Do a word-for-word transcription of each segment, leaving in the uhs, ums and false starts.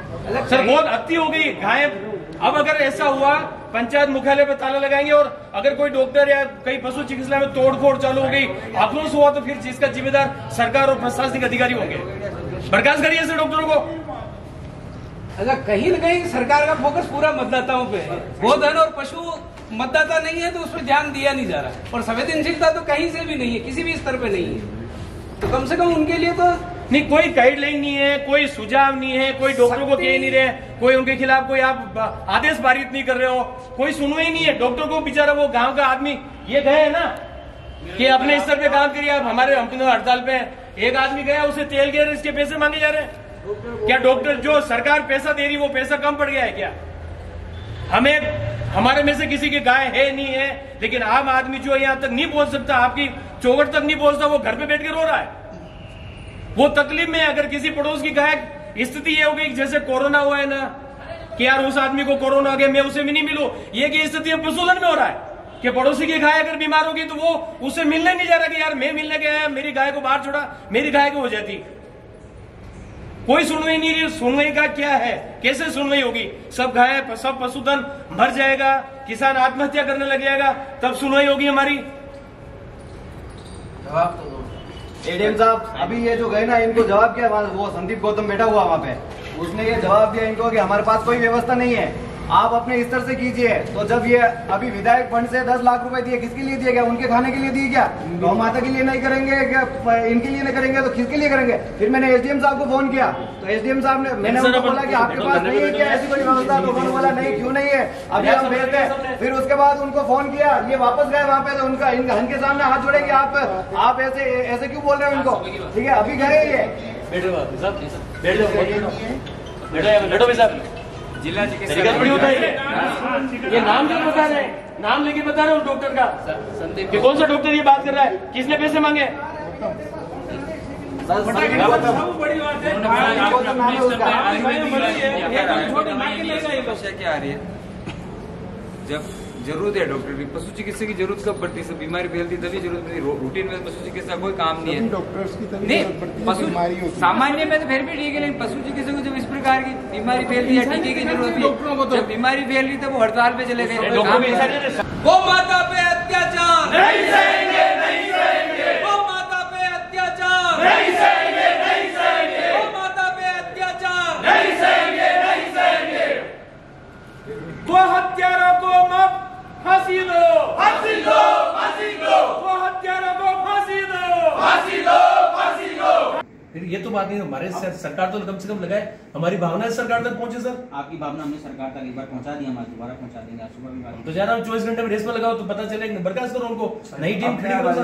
Sir बहुत अति हो गई गाय। अब अगर ऐसा हुआ पंचायत मुख्यालय पे ताला लगाएंगे और अगर कोई डॉक्टर या कई पशु चिकित्सालय में तोड़फोड़ चालू हो गई, आक्रोश हुआ तो फिर इसका जिम्मेदार सरकार और प्रशासनिक अधिकारी होंगे। बर्खास्त करिए ऐसे डॉक्टरों को। अच्छा, कहीं न कहीं सरकार का फोकस पूरा मतदाताओं पे है। गोधन और पशु मतदाता नहीं है तो उस पर ध्यान दिया नहीं जा रहा, और संवेदनशीलता तो कहीं से भी नहीं है, किसी भी स्तर पे नहीं है। तो कम से कम उनके लिए तो नहीं, कोई गाइडलाइन नहीं है, कोई सुझाव नहीं है, कोई डॉक्टरों को कह नहीं रहे, कोई उनके खिलाफ कोई आप आदेश पारित नहीं कर रहे हो, कोई सुनवाई नहीं है। डॉक्टर को बेचारा वो गांव का आदमी ये गए है ना कि अपने स्तर पे काम करिए। आप हमारे हम हड़ताल पे एक आदमी गया, उसे तेल गैर इसके पैसे मांगे जा रहे हैं। क्या डॉक्टर जो सरकार पैसा दे रही वो पैसा कम पड़ गया है क्या? हमें हमारे में से किसी की गाय है नहीं है, लेकिन आम आदमी जो यहाँ तक नहीं पहुंच सकता, आपकी चौखट तक नहीं पहुंचता, वो घर पे बैठ के रो रहा है। वो तकलीफ में अगर किसी पड़ोस की गाय, स्थिति ये हो गई जैसे कोरोना हुआ है ना कि यार उस आदमी को कोरोना हो गया, मैं उसे भी नहीं मिलूं, ये की स्थिति पशुधन में हो रहा है कि पड़ोसी की गाय अगर बीमार होगी तो वो उसे मिलने नहीं जा रहा कि यार मैं मिलने गया, मेरी गाय को बाहर छोड़ा, मेरी गाय को हो जाती। कोई सुनवाई नहीं रही। सुनवाई का क्या है? कैसे सुनवाई होगी? सब गाय सब पशुधन मर जाएगा, किसान आत्महत्या करने लग जाएगा, तब सुनवाई होगी हमारी। जवाब तो दो एडीएम साहब। अभी ये जो गए ना, इनको जवाब क्या, वो संदीप गौतम बैठा हुआ वहाँ पे, उसने ये जवाब दिया इनको कि हमारे पास कोई व्यवस्था नहीं है, आप अपने स्तर से कीजिए। तो जब ये अभी विधायक फंड से दस लाख रुपए दिए, किसके लिए दिए? क्या उनके खाने के लिए दिए? क्या गौ माता के लिए नहीं करेंगे? क्या इनके लिए नहीं करेंगे तो किसके लिए करेंगे? फिर मैंने एसडीएम साहब को फोन किया तो एसडीएम साहब ने, मैंने उनको बोला कि आपके पास नहीं है क्या ऐसी कोई व्यवस्था? तो उन्होंने बोला नहीं, क्यों नहीं है, अभी हम भेजते हैं। फिर उसके बाद उनको फोन किया, ये वापस गए वहाँ पे, तो उनका इनके सामने हाथ जोड़े कि आप आप ऐसे ऐसे क्यों बोल रहे हो इनको? ठीक है, अभी गए ये जिला चिकित्सालय होता है। ये नाम क्यों बता रहे हैं? नाम लेके बता रहे हो डॉक्टर का। संदीप कौन सा डॉक्टर ये बात कर रहा है? किसने पैसे मांगे? क्या आ रही है? जब जरूरत है डॉक्टर की, पशु चिकित्सा की जरूरत कब पड़ती है? सब बीमारी फैलती तभी जरूरत पड़ती है। रूटीन में पशु चिकित्सा कोई काम नहीं है। डॉक्टर्स की नहीं, पशु सामान्य में तो फिर भी ठीक है, लेकिन पशु चिकित्सा को जब इस प्रकार की बीमारी फैलती है, टीके की जरूरत है, जब बीमारी फैल रही तब वो हड़ताल पे चले गए। गौ माता पे अत्याचार नहीं सहेंगे, नहीं सहेंगे। गौ माता पे अत्याचार नहीं सहेंगे, नहीं सहेंगे। गौ माता पे अत्याचार नहीं सहेंगे, नहीं सहेंगे। गो हत्यारों को मत फांसी दो, फांसी दो, फांसी दो। गो हत्यारों को फांसी दो, फांसी दो, फांसी दो। फिर ये तो बात नहीं, हमारे सर, सरकार तो कम से कम लगाए, हमारी भावना सरकार तक पहुंचे। सर आपकी भावना हमने सरकार तक एक बार पहुंचा दी, हम आज दोबारा पहुंचा देंगे। आज सुबह भी बात तो जा रहा हूँ, चौबीस घंटे में रेस में लगाओ तो पता चलेगा, बर्खास्त करो उनको, नई टीम खड़ी करो।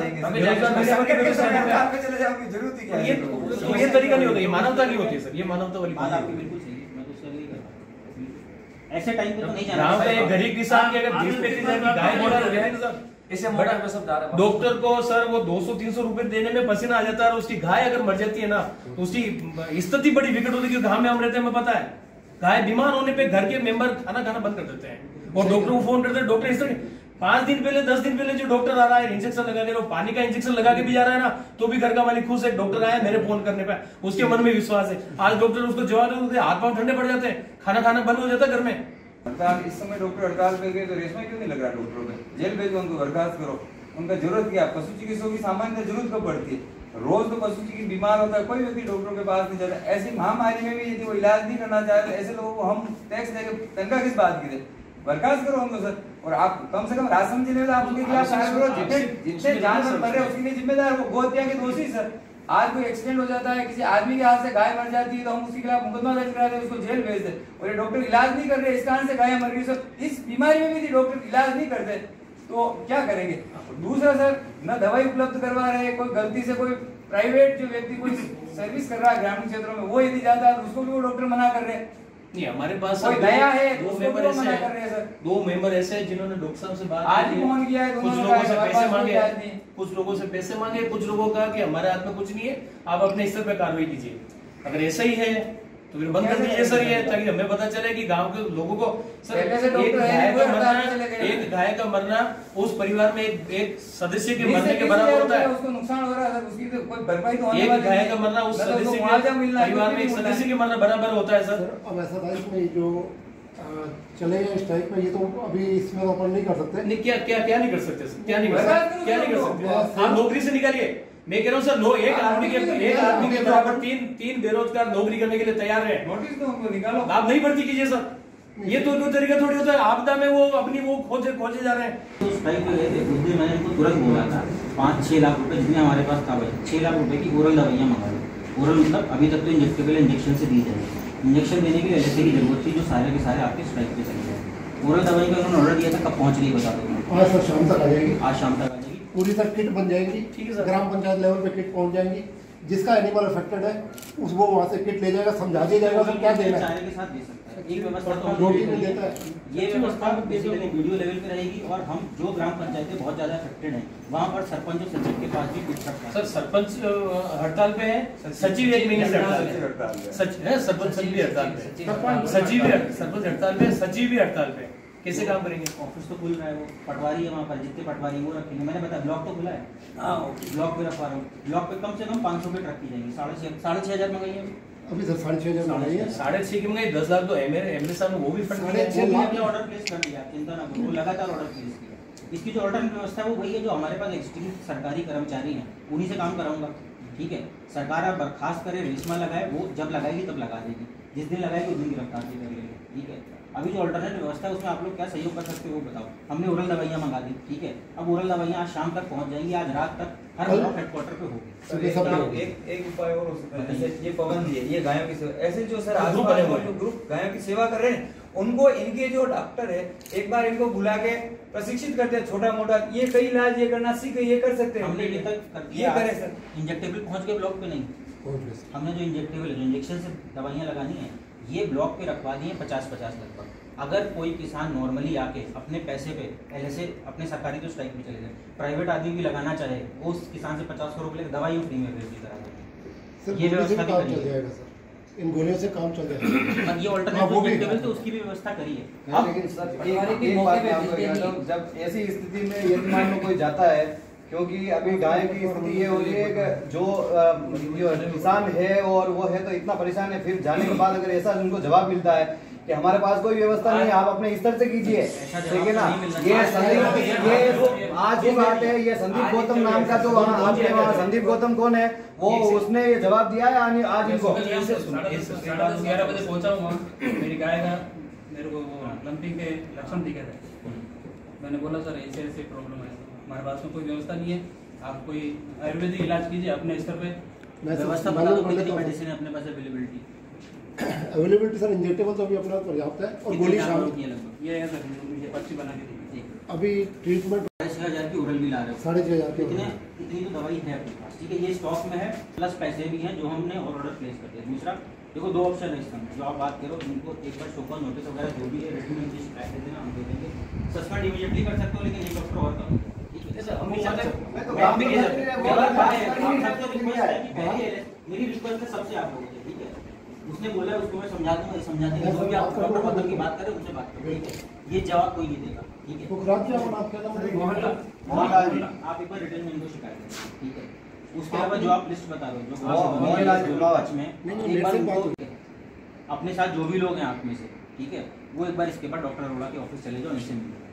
ये तरीका नहीं होता, ये मानवता नहीं होती सर, ये मानवता वाली बात आपकी बिल्कुल सही है, मैं तो उससे नहीं करता। ऐसे टाइम पे तो नहीं जाना। गाँव का एक गरीब किसान की अगर बीस पैंतीस हजार की गाय मॉडल हो गया है सर, इसे बड़ा में सब डाल डॉक्टर को सर वो दो सौ तीन सौ रुपए देने में पसीना आ जाता है, और उसकी गाय अगर मर जाती है ना तो उसकी स्थिति बड़ी विकट होती है। गांव में हम रहते हैं, हमें पता है, गाय बीमार होने पे घर के मेंबर खाना खाना बंद कर देते हैं और डॉक्टर को फोन करते हैं। डॉक्टर इस तरह पांच दिन पहले दस दिन पहले जो डॉक्टर आ रहा है इंजेक्शन लगा के, पानी का इंजेक्शन लगा के भी जा रहा है ना, तो भी घर का मालिक खुश है, डॉक्टर आया मेरे फोन करने पे, उसके मन में विश्वास है। आज डॉक्टर उसको जवाब देते हैं, हाथ पांव ठंडे पड़ जाते हैं, खाना खाना बंद हो जाता है घर में। हड़ताल इस समय डॉक्टर हड़ताल पे गए तो रेशमा क्यों नहीं लग रहा डॉक्टरों पे? जेल भेजो उनको, बर्खास्त करो। उनका जरूरत क्या? पशु चिकित्सकों की सामान्य जरूरत कब पड़ती है? रोज तो पशु चिकित्सक बीमार होता है, कोई व्यक्ति डॉक्टरों के पास नहीं जाता। ऐसी महामारी में भी यदि वो इलाज नहीं करना चाहते, ऐसे लोगों को हम टैक्स देके तनख्वाह किस बात की दे? बर्खास्त करो उनको सर। और आप कम से कम राशन जिले में आप उनके खिलाफ कार्रवाई करो। जितने जितने जानवर मर रहे उसके लिए जिम्मेदार वो गोहत्या के दोषी सर। आज कोई एक्सीडेंट हो जाता है, किसी आदमी के हाथ से गाय मर जाती है तो हम उसके खिलाफ मुकदमा दर्ज कराते हैं, उसको जेल भेज दे, और ये डॉक्टर इलाज नहीं कर रहे, इस कारण से गाय मर रही है सर। इस बीमारी में भी डॉक्टर इलाज नहीं करते तो क्या करेंगे? दूसरा सर, न दवाई उपलब्ध करवा रहे, कोई गलती से कोई प्राइवेट जो व्यक्ति कोई सर्विस कर रहा है ग्रामीण क्षेत्रों में, वो यदि जाता है उसको भी वो डॉक्टर मना कर रहे हैं। नहीं, हमारे पास कोई नया है, दो मेंबर ऐसे मना कर रहे हैं सर। दो मेंबर ऐसे हैं जिन्होंने डॉक्टर साहब से बात आज भी फोन किया है, कुछ लोगों से पैसे मांगे, कुछ लोगों से पैसे मांगे, कुछ लोगों का कि हमारे हाथ में कुछ नहीं है, आप अपने स्तर पर कार्रवाई कीजिए। अगर ऐसा ही है तो फिर बंद कर दीजिए सर ये, ताकि हमें पता चले कि गांव के लोगों को सर पहले से एक डॉक्टर है, गाय का कोई मरना हड़ताल पे चले गए। एक गाय का मरना उस परिवार में एक एक सदस्य के बीस मरने से के तीस बराबर हजार होता है। रुपए उसको नुकसान हो रहा है, उसकी तो कोई भरपाई तो होने एक वाली गाय नहीं का है। मरना उस ना तो उसको सदस्य मुआवजा के मिलना है, परिवार कुछ में एक नहीं मिलना सदस्य है। के मरना बराबर होता है सर। सर अब ऐसा था इसमें जो अ, चले गए स्ट्राइक में, ये तो अभी इसमें ओपन नहीं कर सकते। नहीं क्या क्या क्या नहीं कर सकते सर, क्या नहीं कर बर्बाद सकते, करो क्या नहीं कर सर, सकते बस। आप नौकरी से निकालिए। मैं कह रहा हूँ सर, लो एक आदमी के एक आदमी के बराबर तीन तीन बेरोजगार नौकरी करने के लिए तैयार है, नोटिस दो उनको, निकालो। आप नहीं भर्ती कीजिए सर। ये तो दो तरीका थोड़ी होता है, आपदा में वो अपनी वो खोजे खोजे जा रहे हैं। तो स्ट्राइक पे गए थे उस दिन, मैंने इनको तुरंत बोला था पाँच छह लाख रुपए जितने हमारे पास था भाई, छह लाख रुपए की ओरल दवाइयाँ मंगा लो। ओरल मतलब अभी तक तो इंजेक्टेबल इंजेक्शन से दी जाएगी, इंजेक्शन देने के लिए एलएसए की जरूरत थी, जो सारे के सारे आपके स्ट्राइक पे चले गए। ओरल दवाई का उन्होंने ऑर्डर दिया था, कब पहुँच रही बता दो। आज सर शाम तक आ जाएगी, आज शाम तक आ जाएगी। पूरी तक किट बन जाएगी। ठीक है सर। ग्राम पंचायत लेवल पे किट पहुंच जाएंगी। जिसका एनिमल अफेक्टेड है उस वो वहाँ से किट ले जाएगा, समझा दिया जाएगा उसको क्या देना है। चारे के साथ दे सकता है, एक व्यवस्था तो हम रोटी नहीं देता है। ये व्यवस्था बेसिकली वीडियो लेवल पे रहेगी। और हम जो ग्राम पंचायतें बहुत ज्यादा अफेक्टेड हैं वहाँ पर सरपंच और सचिव के पास भी किट सकता है। सर सरपंच अ, हड़ताल पे है, सचिव एक महीने से हड़ताल सचिव पे हड़ताल पे है। सचिव है, सरपंच सचिव भी हड़ताल पे है। सरपंच- सचिव भी सरपंच हड़ताल पे है, सचिव भी हड़ताल पे है। कैसे काम करेंगे? ऑफिस तो खुल रहा है, वो पटवारी है वहाँ पर, जितने पटवारी हैं वो रखेंगे। मैंने बताया ब्लॉक तो खुला है, हाँ ब्लॉक पे रखवा रहा हूँ। ब्लॉक पे कम से कम पाँच सौ किट रखी जाएंगी। साढ़े छः साढ़े छः हजार मंगाइए अभी। अभी सर साढ़े छह हजार बनाई है। साढ़े छह की मंगाई, दस लाख तो एमएलए एमएलए साहब ने वो भी फंड साढ़े दिया छह है। वो भी लाख- हमने ऑर्डर प्लेस कर दिया, आप चिंता ना करो, वो लगातार ऑर्डर प्लेस किया। इसकी जो ऑर्डर व्यवस्था है वो वही है जो हमारे पास एग्जीक्यूटिव सरकारी कर्मचारी हैं, उन्हीं से काम कराऊंगा। ठीक है, सरकार अब बर्खास्त करे, रेशमा लगाए, वो जब लगाएगी तब लगा देगी, जिस दिन लगाएगी उस दिन गिरफ्तार भी कर लेगी। ठीक है, अभी जो अल्टरनेट व्यवस्था है उसमें आप लोग क्या सहयोग कर सकते हो वो बताओ। हमने ओरल दवाइयाँ मंगा दी, ठीक है, अब ओरल दवाइयाँ आज शाम तक पहुंच जाएंगी, आज रात तक हर कल- ब्लॉक हेडक्वार्टर पे होगी। सर, एक, एक, एक, एक उपाय और हो सकता है, जैसे ये पाबंदी है, ये गायों की सेवा, ऐसे जो सर ग्रुप आसपास बने हुए जो हैं। ग्रुप गायों की सेवा कर रहे हैं, उनको इनके जो डॉक्टर है एक बार इनको बुला के प्रशिक्षित करते हैं, छोटा मोटा ये कई इलाज ये करना सीखे, ये कर सकते हैं। हमने ये तक कर ये दिया, अच्छा। करें सर। इंजेक्टेबल पहुंच गए ब्लॉक पे नहीं। पहुंच गए सर। हमने जो इंजेक्टेबल है, जो इंजेक्शन से दवाइयाँ लगानी है, ये ब्लॉक पे रखवा दिए पचास पचास लगभग। अगर कोई किसान नॉर्मली आके अपने पैसे पे पहले से अपने सरकारी तो स्ट्राइक में चले गए, प्राइवेट आदमी भी लगाना चाहे वो उस किसान से पचास सौ रुपये दवाई फ्री में अवेलेबल करा देंगे। सर ये गोलियों से व्यवस्था भी भी काम चल करिए। जाएगा सर, इन गोलियों से काम चल जाएगा। और ये हाँ, ऑल्टरनेट वो भी इंजेक्टेबल है। तो उसकी भी व्यवस्था करिए। हाँ, लेकिन सर एक एक बात मैं आपको कहता हूँ, जब ऐसी स्थिति में यदि मान लो कोई जाता है, क्योंकि अभी गाय की स्थिति ये हो रही है कि जो अ, जो किसान है और वो है तो इतना परेशान है, फिर जाने के बाद अगर ऐसा उनको जवाब मिलता है कि हमारे पास कोई व्यवस्था नहीं है, आप अपने स्तर से कीजिए, ऐसा जवाब ठीक है ना। नहीं मिलना ये चाहिए। संदीप ये जो आज की बात है, ये संदीप गौतम नाम का जो वहाँ आपके वहाँ संदीप गौतम कौन है, वो उसने ये जवाब दिया है आज आज इनको। ग्यारह बजे पहुंचा हूँ वहाँ, मेरी गाय का मेरे को वो लंपिंग के लक्षण दिखे थे। मैंने बोला सर ऐसे ऐसे प्रॉब्लम है, हमारे पास में कोई व्यवस्था नहीं है, आप कोई आयुर्वेदिक इलाज कीजिए अपने स्तर पे। मैं सर व्यवस्था बता मालूम दो कर कितनी लेता हूँ। मेडिसिन है अपने पास अवेलेबिलिटी, अवेलेबिलिटी सर इंजेक्टेबल तो अभी अपना पर्याप्त है और गोली शामिल। की लगभग ये है सर, मुझे पर्ची बना के दी। अभी ट्रीटमेंट साढ़े छः हजार की ओरल भी ला रहे हो, साढ़े छह हजार इतने के इतनी तो दवाई है अपने पास। ठीक है, ये स्टॉक में है, प्लस पैसे भी हैं जो हमने और ऑर्डर प्लेस कर दिया। दूसरा देखो, दो ऑप्शन है इसमें, जो आप बात करो उनको एक बार शोकॉज नोटिस वगैरह जो भी है रिटर्न नोटिस पैक दे देना, हम दे देंगे। सस्पेंड इमीडिएटली कर सकते हो, लेकिन एक डॉक्टर और करो। ठीक है, हम नहीं चाहते, मैं तो मैं काम भी तो नहीं कर ही चाहता। रहा हूँ। मेरी बात है, हम सबसे रिक्वेस्ट है कि पहले मेरी रिक्वेस्ट है सबसे आप लोगों से, ठीक है, उसने बोला उसको मैं समझा दूंगा, समझाते हैं जो भी आप डॉक्टर पद्धति की बात करें उनसे बात करें। ठीक है, ये जवाब कोई नहीं देगा। ठीक है, पुखराज क्या नाम क्या नाम है? मोहनलाल। मोहनलाल जी। आप एक बार रिटर्न में इनको शिकायत करें। ठीक है, उसके अलावा जो आप लिस्ट बता रहे हो जो मोह- मोहनलाल जी, पाँच में नहीं, नहीं, एक बार मेरे से बात उनको अपने साथ जो भी लोग हैं आप में से, ठीक है, वो एक बार इसके बाद डॉक्टर अरोड़ा के ऑफिस चले जाओ, इनसे मिलो।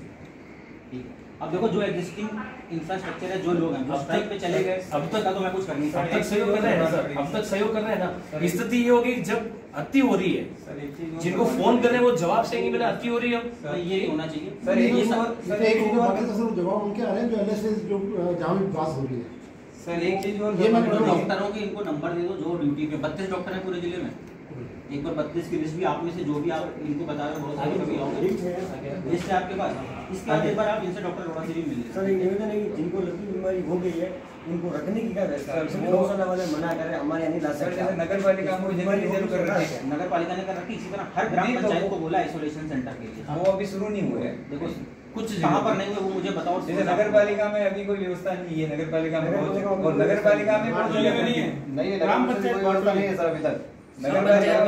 ठीक है, अब देखो जो एग्जिस्टिंग इंफ्रास्ट्रक्चर है, जो लोग हैं जो स्ट्राइक पे चले गए, अब तक का तो मैं कुछ कर नहीं अब सकता। तक सहयोग कर रहे हैं ना सर, अब तक सहयोग कर रहे हैं ना। स्थिति ये होगी कि जब हत्ती हो रही है, सर एक चीज और- जिनको फोन कर रहे हैं वो जवाब से मेरा हत्ती हो रही है। तो ये नहीं होना चाहिए। सर एक ये चीज सब- और- सर एक एक चीज उनको और- बाकी तो सर जवाब उनके आ रहे हैं जो एलएसए जो अ, जहाँ भी बात हो रही है। सर एक चीज और ये मैं जो कर रहा हूँ। डॉक्टरों के इनको नंबर दे दो जो ड्यूटी पे, बत्तीस डॉक्टर हैं पूरे जिले में। एक बार बत्तीस की लिस्ट भी आप में से जो भी आप इनको बता रहे हो, बहुत सारे कभी आओगे लिस्ट है आपके पास, इसके बाद एक बार आप इनसे डॉक्टर अरोड़ा से भी मिल लीजिए। सर एक निवेदन है कि जिनको लंबी बीमारी हो गई है उनको रखने की क्या व्यवस्था है? सभी गौशाला वाले मना कर रहे हैं, हमारे यहाँ नहीं ला सर सकते। जैसे नगर पालिका में जितनी रिजर्व कर रखी है, नगर पालिका ने कर रखी, इसी तरह हर ग्राम नहीं तो पंचायत वो- को बोला आइसोलेशन सेंटर के लिए। वो अभी शुरू नहीं हुए हैं। देखो कुछ कहाँ पर नहीं हुए वो मुझे बताओ। जैसे नगर पालिका में अभी कोई व्यवस्था नहीं है, नगर पालिका में बहुत और नगर पालिका में बहुत जगह नहीं है। नहीं, नगर पंचायत की व्यवस्था नहीं है सर अभी तक। नगर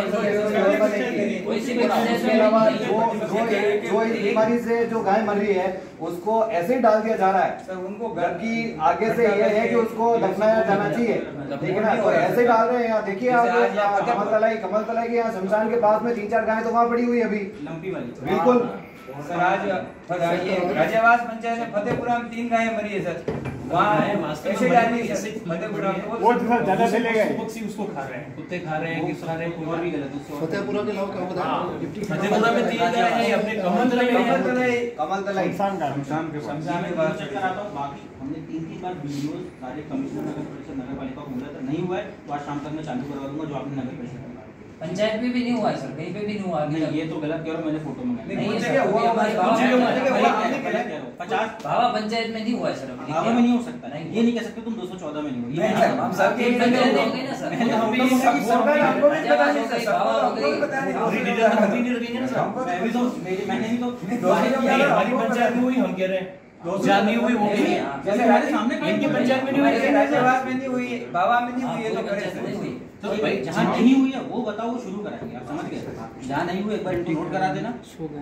उसके अलावा जो जो जो इस बीमारी से जो गाय मर रही है उसको ऐसे ही डाल दिया जा रहा है सर उनको जबकि आगे से ये है कि उसको दफनाया जाना चाहिए, ठीक है ना। तो ऐसे ही डाल रहे हैं। यहाँ देखिए आप कमल तलाई कमल तलाई के यहाँ शमशान के पास में तीन चार गाय तो वहाँ पड़ी हुई अभी लंपी वाली। बिल्कुल सर आज ये राजावास पंचायत में फतेहपुरा में तीन गायें मरी है सर, वहाँ ऐसे डाली है सर फतेहपुरा में वो ज्यादा चले गए, पक्षी उसको खा रहे हैं, कुत्ते खा रहे हैं, किस खा रहे हैं, और भी गलत उससे और- फतेहपुरा के अलावा क्या बता फतेहपुरा में तीन गाय हैं, अपने कमल तलाई में कमल तलाई कमल तलाई शमशान का शमशान के पास। शमशान के मैं पास चेक कराता हूँ। बाकी हमने तीन तीन बार वीडियो सारे कमिश्नर नगर परिषद नगर पालिका को बोला था, नहीं हुआ है तो आज शाम तक मैं चालू करवा दूंगा जो आपने नगर परिषद में कहा। पंचायत में भी नहीं हुआ है सर, कहीं पे भी नहीं हुआ अभी नहीं तक। ये तो गलत कह रहा हूँ, मैंने फोटो मंगाया। नहीं, नहीं, कुछ ये जगह सर, हुआ अभी होगा, हमारी कुछ बाबा जगह में- हुआ, गलत आपने कह गलत रहा हूँ। पचास भावा पंचायत में नहीं हुआ है सर अभी। भावा में नहीं हो सकता है, ये नहीं कह सकते तुम दो सौ चौदह में नहीं हो। ये नहीं सर, हम सब तीन पंचायत हो गई ना सर। मैंने हम भी हम सब सरकार हमको भी पता नहीं सर, भावा हो हमको भी गई। पता नहीं। पूरी डिटेल हम भी नहीं रखेंगे ना सर। मैं भी तो मेरी मैंने भी तो नहीं, हमारी पंचायत में हुई, हम कह रहे हैं जहाँ नहीं हुई वो भी नहीं है। जैसे हमारे सामने इनकी पंचायत में नहीं हुई, जैसे राजावास में नहीं हुई, बाबा में नहीं हुई है तो करे पंचायत में नहीं सर। हुई। तो भाई जहाँ नहीं हुई है वो बताओ, वो शुरू कराएंगे। आप समझ गए? जहाँ नहीं हुई एक बार इनको नोट करा देना,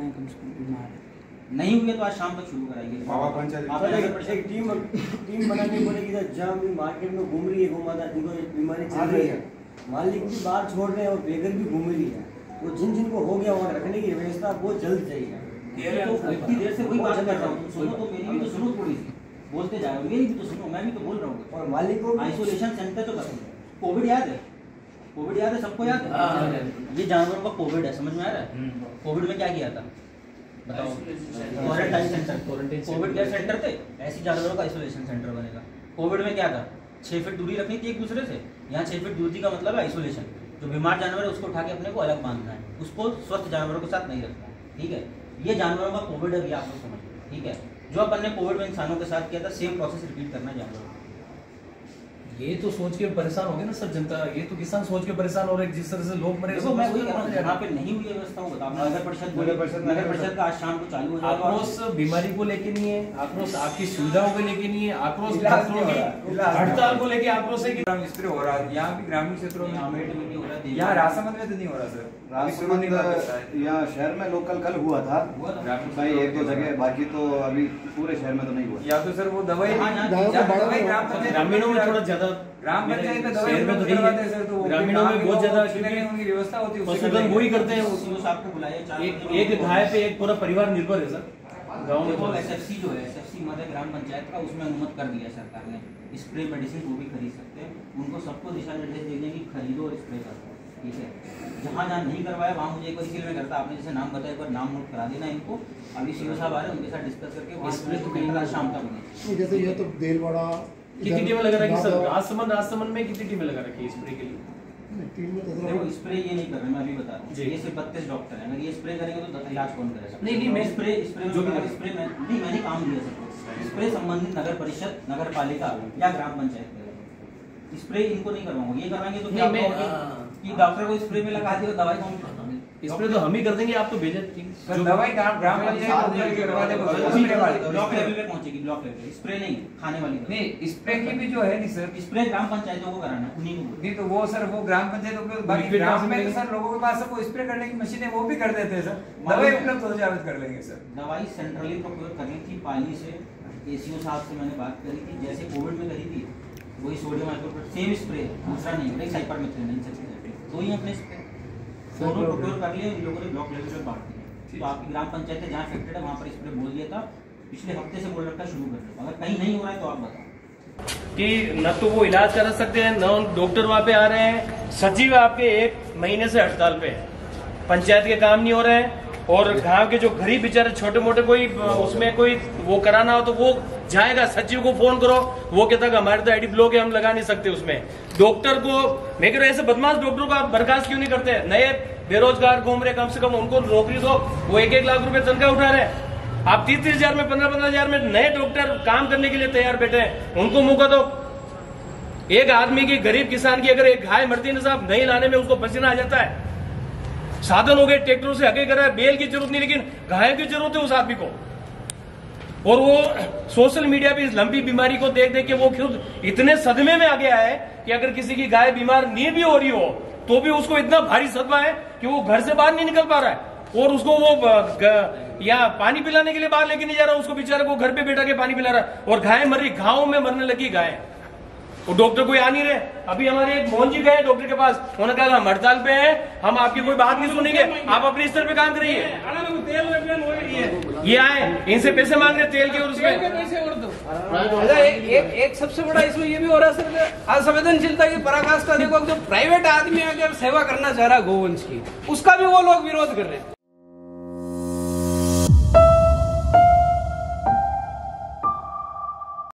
नहीं हुई है तो आज शाम तक शुरू कराएंगे। आप सर, नगर एक परिषद एक टीम टीम बनानी पड़ेगी सर, जहाँ भी मार्केट में घूम रही है गौ माता जिनको ये बीमारी चल रही है, मालिक भी बाहर छोड़ रहे हैं और बेघर भी घूम रही है, वो जिन जिनको हो गया वहाँ रखने की व्यवस्था बहुत जल्द चाहिए। ये तो इतनी देर से वही बात कर रहा हूँ, सुनो तो मेरी भी तो सुनो थोड़ी सी, बोलते जा रहे हो, मेरी भी तो सुनो, मैं भी तो बोल रहा हूँ। और मालिक को भी- आइसोलेशन सेंटर तो बताओ, कोविड याद है? कोविड याद है, सबको याद हाँ, है? हाँ। ये जानवरों का कोविड है, समझ में आ रहा है? कोविड में क्या किया था बताओ? Quarantine centre, COVID care centre थे, ऐसी जानवरों का आइसोलेशन सेंटर बनेगा। कोविड में क्या था? छह फीट दूरी रखनी थी एक दूसरे से, यहाँ छह फीट दूरी का मतलब है आइसोलेशन। जो बीमार जानवर है उसको उठा के अपने को अलग बांधना है, उसको स्वस्थ जानवरों के साथ नहीं रखना है, ठीक है? ये जानवरों का कोविड है, ये आप लोग समझ, ठीक है? जो अपन ने कोविड में इंसानों के साथ किया था, सेम प्रोसेस रिपीट करना है जानवरों को। ये तो सोच के परेशान हो गए ना सर जनता, ये तो किसान सोच के परेशान हो रहे हैं, जिस तरह से लोग मरे। देखो मैं वही कह रहा हूँ, जहाँ पे नहीं हुई है व्यवस्था वो बताओ। नगर परिषद नगर परिषद- नगर परिषद का आज शाम को चालू हो जाएगा। आक्रोश बीमारी को लेके नहीं है, आक्रोश आपकी सुविधाओं को लेके नहीं है, आक्रोश इलाज डॉक्टरों नहीं हो रहा, की इलाज नहीं हड़ताल हो को लेके आक्रोश है कि ग्राम स्प्रे हो रहा है, यहाँ भी ग्रामीण क्षेत्रों में, अमेठी में भी हो रहा है, यहाँ राजसमंद में तो नहीं हो रहा सर। अभी शुरू नहीं हुआ है। राजसमंद यहाँ शहर में लोकल कल हुआ था भाई एक दो जगह, बाकी तो अभी पूरे शहर में तो नहीं हुआ। या तो सर वो दवाई हाँ, यहाँ गायों को या तो बड़ा दवाई ग्राम पंचायत ग्रामीणों में थोड़ा ज्यादा, ग्राम पंचायत में दवाई शहर में तो उपलब्ध नहीं करवाते है। हैं सर, तो वो ग्रामीणों में गाँव बहुत के ज्यादा, लोग क्योंकि उनकी व्यवस्था होती है, उसी को पशुधन लेके। वही करते हैं। सीओ साहब को बुलाइए, चार एक बजे एक गाय पे एक पूरा परिवार निर्भर है सर गाँव में। देखो तो एसएफसी जो है, एसएफसी मध्य ग्राम पंचायत का, उसमें अनुमति कर दिया है सरकार ने। स्प्रे मेडिसिन वो भी खरीद सकते हैं, उनको सबको दिशा निर्देश दे देंगे कि खरीदो और स्प्रे करो, ठीक है? जहाँ जहाँ नहीं करवाया वहाँ मुझे एक बार इसीलिए मैं करता, आपने जैसे नाम बताया एक बार नाम नोट करा देना इनको। अभी सीओ साहब आ रहे हैं, उनके साथ डिस्कस करके वहाँ स्प्रे तो कहीं का शाम तक होंगे। जैसे ये तो देलवाड़ा कितनी टीमें लगा रखी सर? राजसमंद राजसमंद में कितनी टीमें लगा रखी है स्प्रे के लिए? टीम में तो देखो स्प्रे ये नहीं कर रहे, मैं अभी बता रहा जी। हूँ। ये सिर्फ बत्तीस डॉक्टर हैं, अगर ये स्प्रे करेंगे तो इलाज कौन करेगा? नहीं, नहीं, मैं- स्प्रे स्प्रे जो भी में करें। स्प्रे में नहीं, मैंने काम दिया सबको। स्प्रे संबंधित नगर परिषद, नगर पालिका या ग्राम पंचायत करेगा। स्प्रे इनको नहीं करवाऊंगा, ये करवाएंगे तो क्या नहीं, मैं- होगा कि डॉक्टर को स्प्रे में लगा दिया, दवाई कौन करवाएगा? स्प्रे तो हम ही कर देंगे, आप तो भेजे ठीक है। सर दवाई ग्राम ग्राम पंचायत को उपलब्ध करवा दे, वो स्प्रे वाली। ब्लॉक लेवल पे पहुंचेगी, ब्लॉक लेवल पे। स्प्रे नहीं, खाने वाली दवाई। नहीं स्प्रे की भी जो है नहीं सर, स्प्रे ग्राम पंचायतों को कराना है, उन्हीं को बोलो। नहीं तो वो सर वो ग्राम पंचायत उपलब्ध, बाकी लिक्विड ग्राम कहाँ से में तो मिलेगी? सर लोगों के पास सब वो स्प्रे करने की मशीन है, वो भी कर देते हैं सर। मालूम दवाई है। उपलब्ध हो जाए कर लेंगे सर। दवाई सेंट्रली प्रोक्योर करनी थी पानी से। एसीओ साहब से मैंने बात करी थी, जैसे कोविड में करी थी वही सोडियम हाइपोक्लोराइड, सेम स्प्रे, दूसरा नहीं है, साइपरमेथ्रिन नहीं सकते, तो ही अपने स्प्रे दोनों प्रोक्योर कर लिए, इन लोगों ने ब्लॉक लेवल पे बांट दिया। तो आपकी ग्राम पंचायत जहाँ अफेक्टेड है वहाँ पर स्प्रे बोल दिया था, पिछले हफ्ते से बोल रखा शुरू कर दो। अगर कहीं नहीं हो रहा है तो आप बताओ कि न तो वो इलाज करा सकते हैं, न डॉक्टर वहाँ पे आ रहे हैं। सचिव आपके एक महीने से हड़ताल पे है, पंचायत के काम नहीं हो रहे हैं, और गांव के जो गरीब बेचारे छोटे मोटे कोई उसमें कोई वो कराना हो तो वो जाएगा, सचिव को फोन करो, वो कहता है हमारे तो आईडी ब्लॉक है, हम लगा नहीं सकते उसमें। डॉक्टर को मैं कह रहा हूं, ऐसे बदमाश डॉक्टरों को आप बर्खास्त क्यों नहीं करते? नए बेरोजगार घूम रहे, कम से कम उनको नौकरी दो, वो एक एक लाख रुपए तनख्वाह उठा रहे हैं। आप तीस तीस हजार में, पंद्रह पंद्रह हजार में नए डॉक्टर काम करने के लिए तैयार बैठे हैं, उनको मौका दो। एक आदमी की, गरीब किसान की अगर एक गाय मरती है ना साहब, नहीं लाने में उसको पसीना आ जाता है। साधन हो गए, ट्रैक्टरों से हके कर रहा है, बेल की जरूरत नहीं, लेकिन गाय की जरूरत है उस आदमी को। और वो सोशल मीडिया पे इस लंबी बीमारी को देख देख के वो खुद इतने सदमे में आ गया है कि अगर किसी की गाय बीमार नहीं भी हो रही हो तो भी उसको इतना भारी सदमा है कि वो घर से बाहर नहीं निकल पा रहा है, और उसको वो या पानी पिलाने के लिए बाहर लेके नहीं जा रहा, उसको बेचारे को घर पे बैठा के पानी पिला रहा है, और गाय मर रही, घाव में मरने लगी गाय, और डॉक्टर कोई आ नहीं रहे। अभी हमारे एक मोहन जी गए डॉक्टर के पास, उन्होंने कहा हम हड़ताल पे हैं, हम आपकी कोई बात नहीं सुनेंगे, आप अपने स्तर पे काम करिए। ये आए इनसे पैसे मांग रहे तेल के और उसके पैसे और दो। अच्छा, एक, एक, एक सबसे बड़ा इसमें ये भी हो रहा है सर, असंवेदनशीलता की पराकाष्ठा देखो, जो प्राइवेट आदमी अगर सेवा करना चाह रहा है गोवंश की, उसका भी वो लोग विरोध कर रहे हैं।